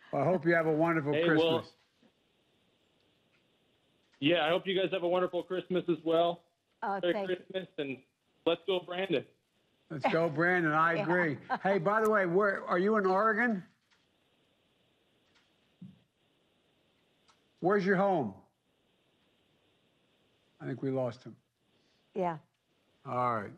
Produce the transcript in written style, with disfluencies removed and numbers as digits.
I hope you have a wonderful Christmas. Well, yeah, I hope you guys have a wonderful Christmas as well. Merry Christmas, and let's go, Brandon. Let's go, Brandon. I agree. Hey, by the way, where are you in Oregon? Where's your home? I think we lost him. Yeah. All right.